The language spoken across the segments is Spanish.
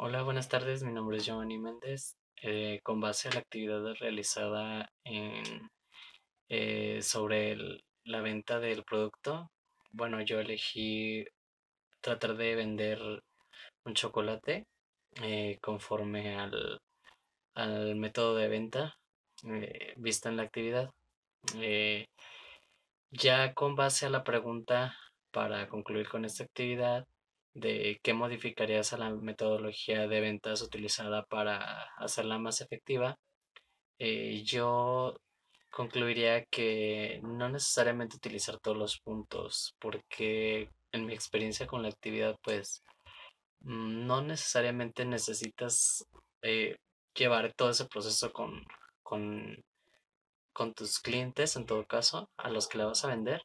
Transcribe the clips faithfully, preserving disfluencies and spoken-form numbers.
Hola, buenas tardes. Mi nombre es Giovanni Méndez. Eh, con base a la actividad realizada en, eh, sobre el- la venta del producto, bueno, yo elegí tratar de vender un chocolate eh, conforme al, al método de venta eh, visto en la actividad. Eh, ya con base a la pregunta para concluir con esta actividad de qué modificarías a la metodología de ventas utilizada para hacerla más efectiva, eh, yo concluiría que no necesariamente utilizar todos los puntos, porque en mi experiencia con la actividad, pues mm, no necesariamente necesitas eh, llevar todo ese proceso con, con, con tus clientes, en todo caso, a los que le vas a vender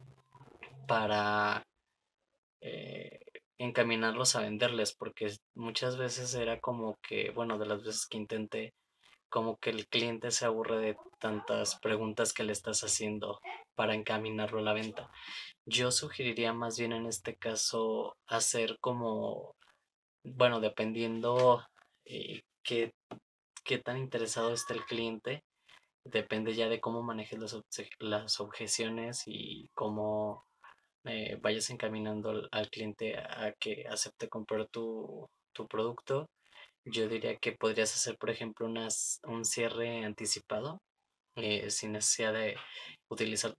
para eh, encaminarlos a venderles, porque muchas veces era como que, bueno, de las veces que intenté, como que el cliente se aburre de tantas preguntas que le estás haciendo para encaminarlo a la venta. Yo sugeriría más bien en este caso hacer como, bueno, dependiendo eh, qué, qué tan interesado esté el cliente, depende ya de cómo manejes las, obje- las objeciones y cómo eh, vayas encaminando al, al cliente a que acepte comprar tu, tu producto. Yo diría que podrías hacer, por ejemplo, unas, un cierre anticipado eh, sin necesidad de utilizar